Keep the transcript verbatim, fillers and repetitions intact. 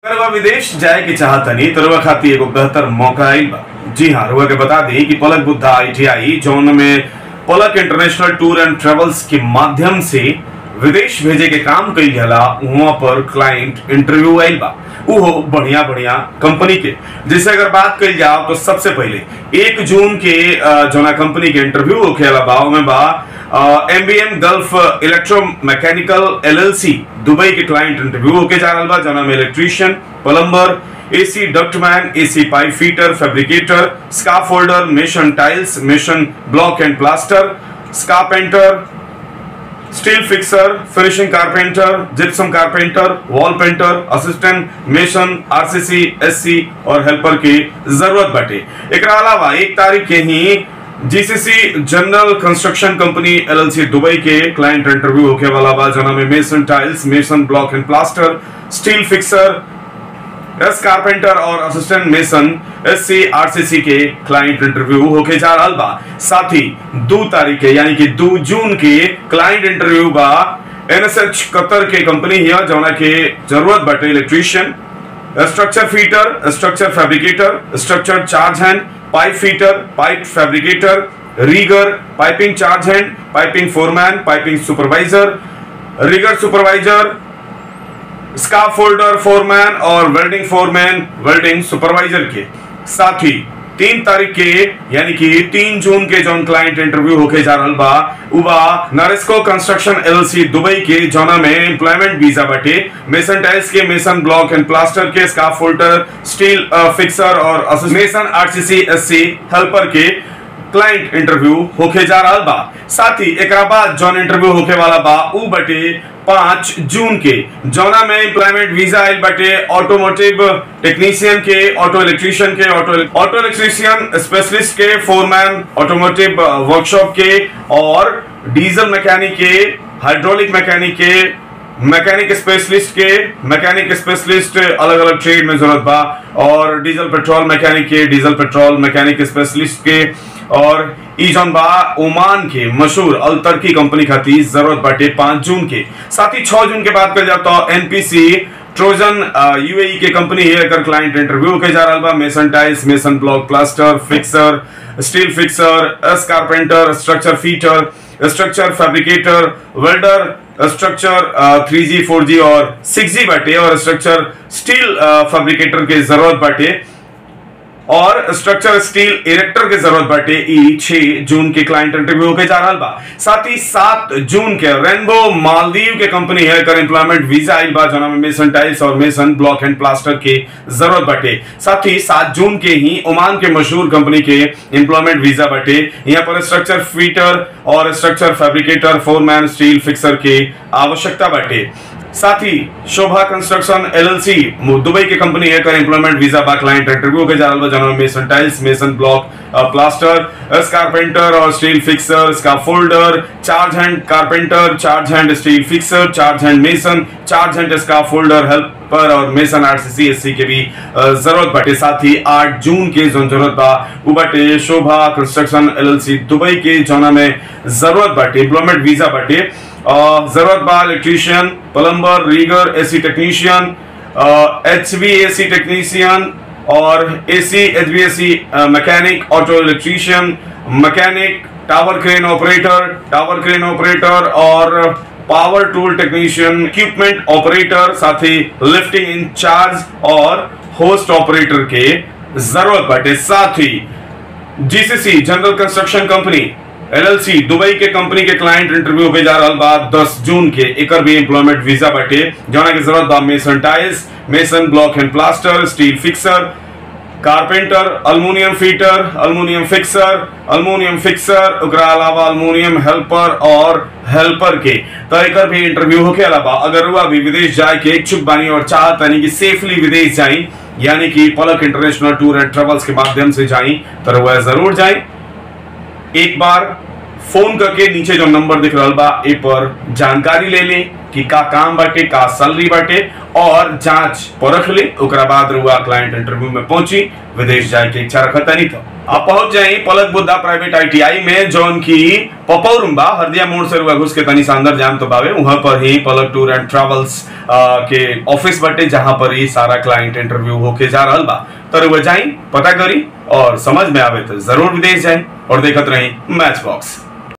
रुआ विदेश जाए के चाहतनी तो रुआ खातिर एगो बेहतर मौका आइल बा। जी हाँ, रुआ के बता दी कि पलक बुद्धा आई टी आई जौन में पलक इंटरनेशनल टूर एंड ट्रेवल्स के माध्यम से विदेश भेजे के काम कई गला, वहां पर क्लाइंट इंटरव्यू आइल बा, वो बढ़िया बढ़िया कंपनी के। जैसे अगर बात कही जाओ तो सबसे पहले एक जून के जोना कंपनी के इंटरव्यू होखेला बा, में बा MBM gulf electro mechanical LLC Dubai के क्लाइंट इंटरव्यू होके जा रहा बा, जना में electrician, plumber, AC ductman, AC pipe fitter, fabricator, scaffolder, mason tiles, mason block and plaster, S carpenter, steel fixer, finishing carpenter, gypsum carpenter, wall painter, assistant mason, RCC, SC और helper की जरूरत बाटे। एकरा अलावा एक तारीख के ही GCC general construction company LLC Dubai के क्लाइंट इंटरव्यू होके वाला बा, जना में mason tiles, mason block and plaster, steel fixer, S carpenter और असिस्टेंट मेसन एससी आरसीसी के क्लाइंट इंटरव्यू होके जा रहा बा। साथ ही दो तारीख के यानी कि दो जून के क्लाइंट इंटरव्यू बा एनएसएच कतर के कंपनी है, जौना के जरूरत बाटे electrician, structure fitter, structure fabricator, structure charge hand, pipe fitter, pipe fabricator, rigger, piping charge hand, piping foreman, piping supervisor, rigger supervisor, scaffolder foreman और वेल्डिंग फोरमैन, वेल्डिंग सुपरवाइजर के। साथ ही तीन तारीख के यानी कि तीन जून के जो क्लाइंट इंटरव्यू होके जा रहा बा, उबा नारिस्को कंस्ट्रक्शन एलएलसी दुबई के, जौना में एम्प्लॉयमेंट वीजा बाटे, मेसन टाइल्स के, मेसन ब्लॉक एंड प्लास्टर के, स्काफोल्डर, स्टील फिक्सर और मेसन आरसीसी एससी हेल्पर के क्लाइंट इंटरव्यू होके जा रहा बा। साथ ही एक बाद जौन इंटरव्यू होके वाला बा उ बटे पांच जून के, जौना में एम्प्लॉयमेंट वीजा आइल बटे ऑटोमोटिव टेक्नीशियन के, ऑटो इलेक्ट्रीशियन के, ऑटो ऑटो इलेक्ट्रीशियन स्पेशलिस्ट के, फोरमैन, ऑटोमोटिव वर्कशॉप के और डीजल मैकेनिक के, हाइड्रोलिक मैकेनिक के, मैकेनिक स्पेशलिस्ट के, मैकेनिक स्पेशलिस्ट अलग अलग ट्रेड में जरूरत बा, और डीजल पेट्रोल मैकेनिक के, डीजल पेट्रोल मैकेनिक स्पेशलिस्ट के, और ईजन बा ओमान के मशहूर अल तर्की कंपनी खातिर जरूरत बाटे पांच जून के। साथ ही छह जून के बात कर जाता तो एनपीसी ट्रोजन यूएई के कंपनी है, अगर क्लाइंट इंटरव्यू के जा रहा बा, mason tiles, mason block, plaster, fixer, steel fixer, S carpenter, structure fitter, structure fabricator, welder, structure three G, four जी और सिक्स जी बाटे, और स्ट्रक्चर स्टील फैब्रिकेटर के जरूरत बाटे, और स्ट्रक्चर स्टील इरेक्टर के जरूरत बाटे। ई छह जून के क्लाइंट इंटरव्यू के जा रहा बा। साथ ही सात जून के रेनबो मालदीव के कंपनी है, कर एम्प्लॉयमेंट वीजा आइल बा, जना में मेसन टाइल्स और मेसन ब्लॉक एंड प्लास्टर के जरूरत बाटे। साथ ही सात जून के ही ओमान के मशहूर कंपनी के एम्प्लॉयमेंट वीजा बाटे, यहाँ पर स्ट्रक्चर फीटर और structure fabricator, foreman, steel fixer के आवश्यकता बाटे। साथ ही शोभा कंस्ट्रक्शन एलएलसी दुबई के कंपनी है, कर एम्प्लॉयमेंट वीजा बा, क्लाइंट इंटरव्यू के जा रहा बा, mason tiles, mason block, plaster, carpenter और steel fixer, scaffolder, charge hand carpenter, charge hand steel fixer, charge hand mason, charge hand scaffolder helper और मेसन आरसीसी एससी के भी जरूरत बाटे। साथ ही आठ जून के जो जरूरत बा उ बाटे शोभा कंस्ट्रक्शन एलएलसी दुबई के, जौना में जरूरत बाटे एम्प्लॉयमेंट वीजा बाटे, जरूरत बा electrician, plumber, rigger, AC technician, HVAC technician और AC HVAC mechanic, auto electrician, mechanic, tower crane operator, tower crane operator और power tool technician, equipment operator, साथ ही लिफ्टिंग इंचार्ज और होस्ट ऑपरेटर के जरूरत बाटे। साथ ही GCC general construction company LLC Dubai के कंपनी के क्लाइंट इंटरव्यू के जा रहा बा दस जून के, एकर भी एम्प्लॉयमेंट वीजा बाटे, जौना के जरूरत बा mason tiles, mason block and plaster, steel fixer, carpenter, aluminium fitter, aluminium fixer, aluminium fixer, ओकरा अलावा अल्मुनियम हेल्पर और हेल्पर के। तो एकर भी इंटरव्यू होके अलावा अगर वह भी विदेश जाए के इच्छुक बानी और चाहतनी कि सेफली विदेश जाई, यानी कि पलक इंटरनेशनल टूर एंड ट्रेवल्स के माध्यम से जाई, तो वह जरूर जाए। एक बार फोन करके नीचे जो नंबर दिख रहा बा ए पर जानकारी ले लें। कि का काम बाटे, का सैलरी बाटे और जांच परख ली। ओकरा बाद रुआ क्लाइंट इंटरव्यू में पहुंची, विदेश जाए के इच्छा रखता नहीं था। आप पहुंच जाए पलक बुद्धा प्राइवेट आईटीआई में, जौन की पपौरुम्बा हरदिया मोड़ से रुआ घुस के तनी सा अंदर जाम तो बावे, वहां पर ही पलक टूर एंड ट्रेवल्स के ऑफिस बटे, जहां पर ही सारा क्लाइंट इंटरव्यू होके जा रहा बा। तो रुआ जाई, पता करी और समझ में आवे तो जरूर विदेश जाए और देखत रही मैच बॉक्स।